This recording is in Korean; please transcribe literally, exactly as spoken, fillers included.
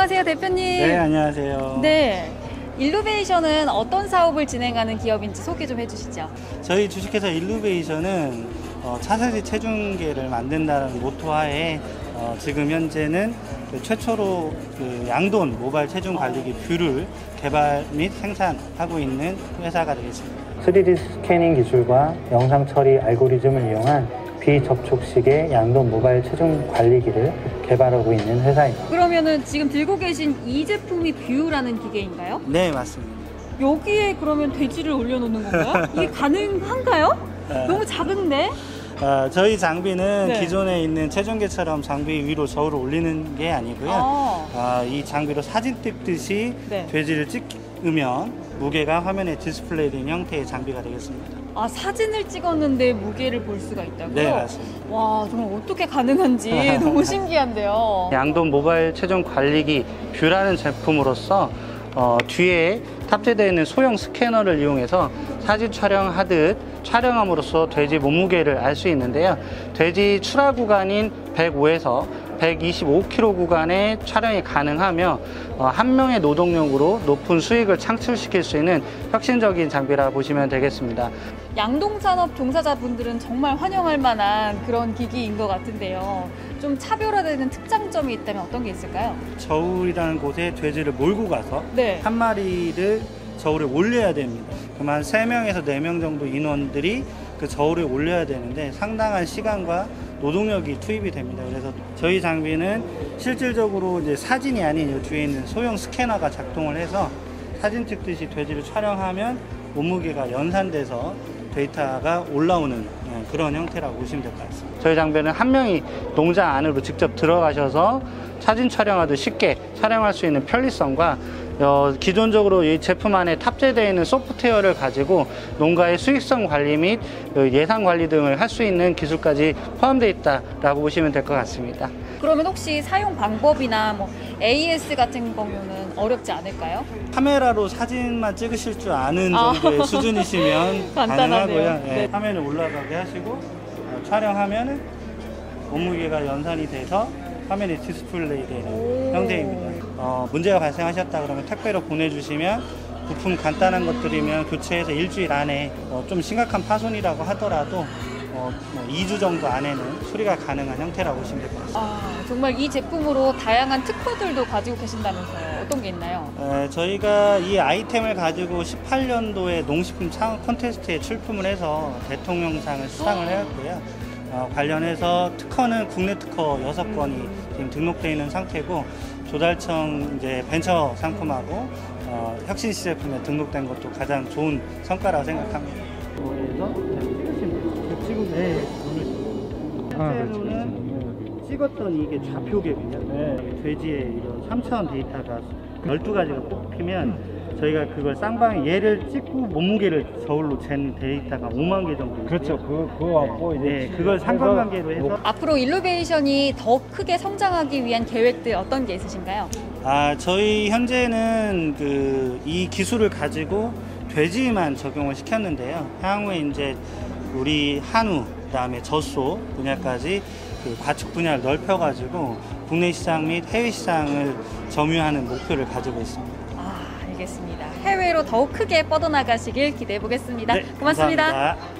안녕하세요, 대표님. 네, 안녕하세요. 네. 일루베이션은 어떤 사업을 진행하는 기업인지 소개 좀 해주시죠. 저희 주식회사 일루베이션은 어, 차세대 체중계를 만든다는 모토하에 어, 지금 현재는 그 최초로 그 양돈 모바일 체중 관리기 뷰를 개발 및 생산하고 있는 회사가 되겠습니다. 쓰리디 스캐닝 기술과 영상 처리 알고리즘을 이용한 비접촉식의 양돈 모바일 체중 관리기를 개발하고 있는 회사입니다. 그러면은 지금 들고 계신 이 제품이 뷰라는 기계인가요? 네, 맞습니다. 여기에 그러면 돼지를 올려놓는 건가요? 이게 가능한가요? 네. 너무 작은데? 어, 저희 장비는 네. 기존에 있는 체중계처럼 장비 위로 저울을 올리는 게 아니고요. 아. 어, 이 장비로 사진 찍듯이 네. 돼지를 찍으면 무게가 화면에 디스플레이 된 형태의 장비가 되겠습니다. 아, 사진을 찍었는데 무게를 볼 수가 있다고요? 네, 맞습니다. 와, 정말 어떻게 가능한지 너무 신기한데요. 양돈 모바일 체중 관리기 뷰라는 제품으로서 어, 뒤에 탑재되어 있는 소형 스캐너를 이용해서 사진 촬영하듯 촬영함으로써 돼지 몸무게를 알 수 있는데요. 돼지 출하 구간인 백오에서 백이십오 킬로그램 구간의 촬영이 가능하며 어, 한 명의 노동력으로 높은 수익을 창출시킬 수 있는 혁신적인 장비라 보시면 되겠습니다. 양동산업 종사자분들은 정말 환영할 만한 그런 기기인 것 같은데요. 좀 차별화되는 특장점이 있다면 어떤 게 있을까요? 저울이라는 곳에 돼지를 몰고 가서 네. 한 마리를 저울에 올려야 됩니다. 그럼 한 세 명에서 네 명 정도 인원들이 그 저울에 올려야 되는데 상당한 시간과 노동력이 투입이 됩니다. 그래서 저희 장비는 실질적으로 이제 사진이 아닌 이 뒤에 있는 소형 스캐너가 작동을 해서 사진 찍듯이 돼지를 촬영하면 몸무게가 연산돼서 데이터가 올라오는 그런 형태라고 보시면 될 것 같습니다. 저희 장비는 한 명이 농장 안으로 직접 들어가셔서 사진 촬영하듯 쉽게 촬영할 수 있는 편리성과 어, 기존적으로 이 제품 안에 탑재되어 있는 소프트웨어를 가지고 농가의 수익성 관리 및 예산 관리 등을 할 수 있는 기술까지 포함되어 있다라고 보시면 될 것 같습니다. 그러면 혹시 사용 방법이나 뭐 에이에스 같은 거면은 어렵지 않을까요? 카메라로 사진만 찍으실 줄 아는 정도의 아. 수준이시면 간단하네요. 가능하고요. 네. 네. 화면에 올라가게 하시고 어, 촬영하면 몸무게가 연산이 돼서 화면에 디스플레이 되는 오. 형태입니다. 어, 문제가 발생하셨다 그러면 택배로 보내주시면 부품 간단한 것들이면 교체해서 일주일 안에 어, 좀 심각한 파손이라고 하더라도 어, 뭐 이 주 정도 안에는 수리가 가능한 형태라고 보시면 될 것 같습니다. 아, 정말 이 제품으로 다양한 특허들도 가지고 계신다면서요. 어떤 게 있나요? 에, 저희가 이 아이템을 가지고 십팔 년도에 농식품 창업 콘테스트에 출품을 해서 대통령상을 수상을 해왔고요. 어, 관련해서 특허는 국내 특허 여섯 건이 지금 등록되어 있는 상태고 조달청 이제 벤처 상품하고 어, 혁신 시제품에 등록된 것도 가장 좋은 성과라고 생각합니다. 그래서 찍으시면 돼요. 찍고 네. 실제로는 찍었던 이게 좌표계거든요. 네. 돼지의 이런 삼 차원 데이터가 열두 가지가 뽑히면 저희가 그걸 쌍방에 얘를 찍고 몸무게를 저울로 잰 데이터가 오만 개 정도 있고요. 그렇죠. 그, 그거 갖고 이제. 네, 그걸 상관관계로 해서 앞으로 일루베이션이 더 크게 성장하기 위한 계획들 어떤 게 있으신가요? 아, 저희 현재는 그 이 기술을 가지고 돼지만 적용을 시켰는데요. 향후에 이제 우리 한우, 그다음에 젖소 분야까지 그 과축 분야를 넓혀가지고 국내 시장 및 해외 시장을 점유하는 목표를 가지고 있습니다. 아, 알겠습니다. 해외로 더욱 크게 뻗어나가시길 기대해 보겠습니다. 네, 고맙습니다. 감사합니다.